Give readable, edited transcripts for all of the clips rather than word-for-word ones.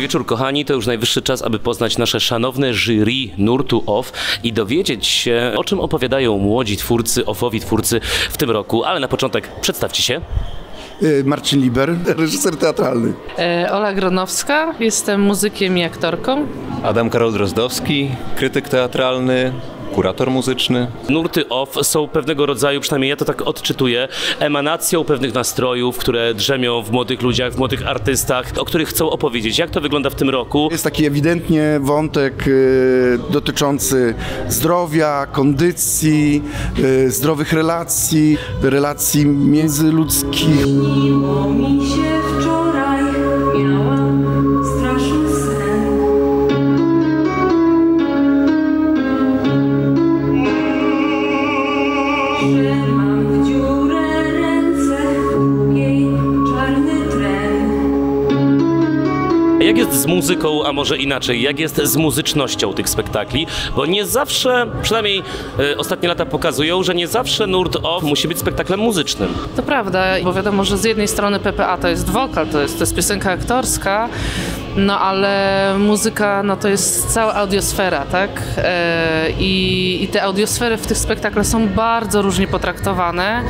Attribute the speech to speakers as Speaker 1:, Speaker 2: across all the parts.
Speaker 1: wieczór, kochani, to już najwyższy czas, aby poznać nasze szanowne jury nurtu OFF i dowiedzieć się, o czym opowiadają młodzi twórcy, OFF-owi twórcy w tym roku. Ale na początek przedstawcie się.
Speaker 2: Marcin Liber, reżyser teatralny.
Speaker 3: Ola Gronowska, jestem muzykiem i aktorką.
Speaker 4: Adam Karol Drozdowski, krytyk teatralny, kurator muzyczny.
Speaker 1: Nurty OFF są pewnego rodzaju, przynajmniej ja to tak odczytuję, emanacją pewnych nastrojów, które drzemią w młodych ludziach, w młodych artystach, o których chcą opowiedzieć. Jak to wygląda w tym roku?
Speaker 2: Jest taki ewidentnie wątek dotyczący zdrowia, kondycji, zdrowych relacji, relacji międzyludzkich.
Speaker 5: Śniło mi się wczoraj, miałam straszny sen. Że mam w dziurę ręce, w długiej czarny tren.
Speaker 1: Jak jest z muzyką, a może inaczej, jak jest z muzycznością tych spektakli? Bo nie zawsze, przynajmniej ostatnie lata pokazują, że nie zawsze nurt OFF musi być spektaklem muzycznym.
Speaker 3: To prawda, bo wiadomo, że z jednej strony PPA to jest wokal, to jest piosenka aktorska, no ale muzyka no to jest cała audiosfera, tak? I te audiosfery w tych spektaklach są bardzo różnie potraktowane.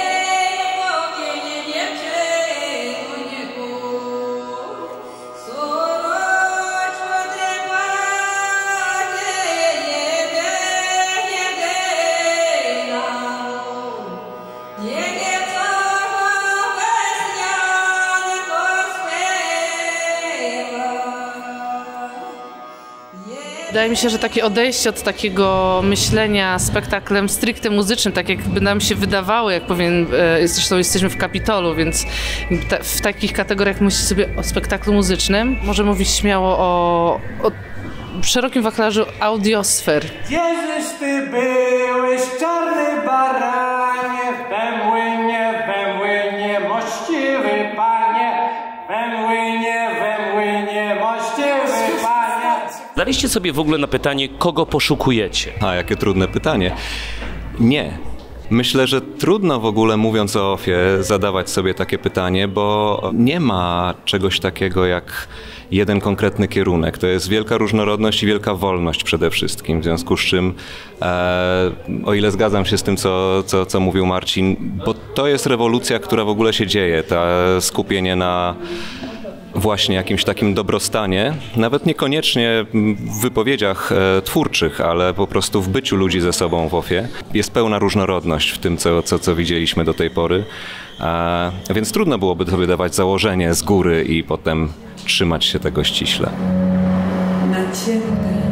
Speaker 3: Wydaje mi się, że takie odejście od takiego myślenia spektaklem stricte muzycznym, tak jakby nam się wydawało, jak powiem, zresztą jesteśmy w Kapitolu, więc w takich kategoriach myślić sobie o spektaklu muzycznym. Może mówić śmiało o szerokim wachlarzu audiosfer.
Speaker 6: Gdzieżeś ty byłeś, czarny baranie, we młynie, mościwy panie, we młynie, mościwy panie.
Speaker 1: Daliście sobie w ogóle na pytanie, kogo poszukujecie?
Speaker 4: A jakie trudne pytanie. Nie. Myślę, że trudno w ogóle, mówiąc o OFF-ie, zadawać sobie takie pytanie, bo nie ma czegoś takiego jak jeden konkretny kierunek. To jest wielka różnorodność i wielka wolność przede wszystkim, w związku z czym, o ile zgadzam się z tym, co mówił Marcin, bo to jest rewolucja, która w ogóle się dzieje, to skupienie na właśnie jakimś takim dobrostanie, nawet niekoniecznie w wypowiedziach twórczych, ale po prostu w byciu ludzi ze sobą w OFF-ie. Jest pełna różnorodność w tym, co widzieliśmy do tej pory, więc trudno byłoby sobie dawać założenie z góry i potem trzymać się tego ściśle.
Speaker 5: Nacięte,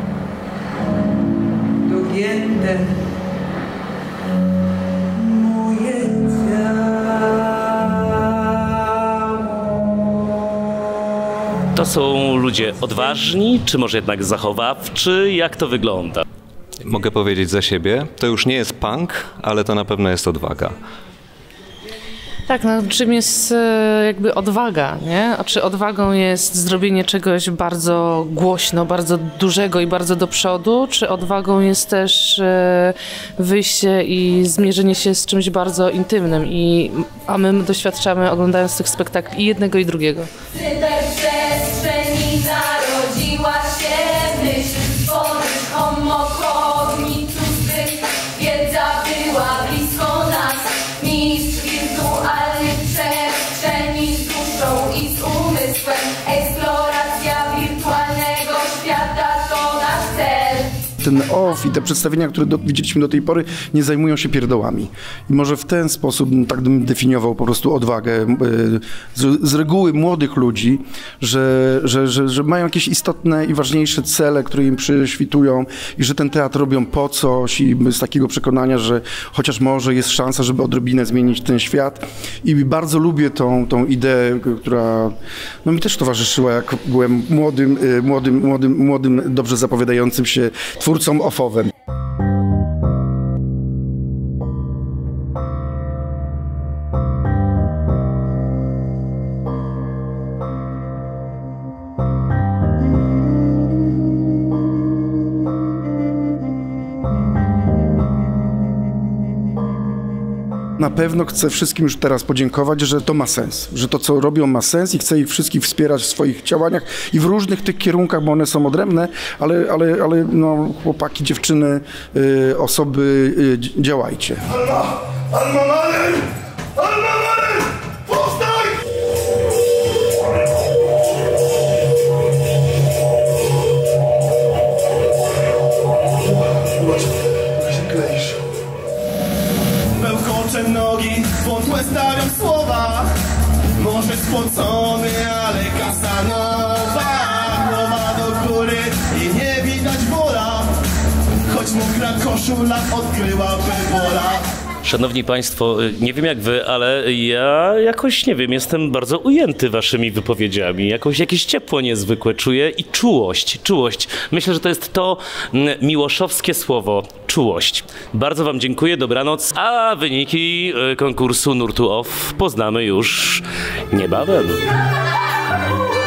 Speaker 5: dogięte, moje ciało.
Speaker 1: To są ludzie odważni, czy może jednak zachowawczy? Jak to wygląda?
Speaker 4: Mogę powiedzieć za siebie, to już nie jest punk, ale to na pewno jest odwaga.
Speaker 3: Tak, no czym jest jakby odwaga, nie? A czy odwagą jest zrobienie czegoś bardzo głośno, bardzo dużego i bardzo do przodu, czy odwagą jest też wyjście i zmierzenie się z czymś bardzo intymnym, a my doświadczamy, oglądając tych spektakli, i jednego i drugiego.
Speaker 5: Cyberprzestrzeni narodziła się myśl stworzyć homo cognitus, by wiedza była blisko nas. Mistrz wirtualnych przestrzeni z duszą i z umysłem. Eksploracja wirtualnego świata to nasz cel.
Speaker 2: Ten OFF i te przedstawienia, które widzieliśmy do tej pory, nie zajmują się pierdołami. I może w ten sposób tak bym definiował po prostu odwagę z reguły młodych ludzi, że mają jakieś istotne i ważniejsze cele, które im przyświtują i że ten teatr robią po coś i z takiego przekonania, że chociaż może jest szansa, żeby odrobinę zmienić ten świat. I bardzo lubię tą ideę, która no, mi też towarzyszyła, jak byłem młodym, dobrze zapowiadającym się twórcą OFF-owym. Na pewno chcę wszystkim już teraz podziękować, że to ma sens, że to, co robią, ma sens i chcę ich wszystkich wspierać w swoich działaniach i w różnych tych kierunkach, bo one są odrębne, ale no, chłopaki, dziewczyny, osoby, działajcie.
Speaker 7: Alma mater! Alma mater! Powstań! Zobacz, jak się kleisz. Bełkoczę nogi, wątłe stawiam słowa. Może spocony, ale kasa nowa. Głowa do góry i nie widać wola. Choć mokra koszula odkryłaby wola.
Speaker 1: Szanowni Państwo, nie wiem jak wy, ale ja jakoś, nie wiem, jestem bardzo ujęty waszymi wypowiedziami. Jakieś ciepło niezwykłe czuję i czułość. Myślę, że to jest to miłoszowskie słowo, czułość. Bardzo wam dziękuję, dobranoc, a wyniki konkursu Nurtu Off poznamy już niebawem.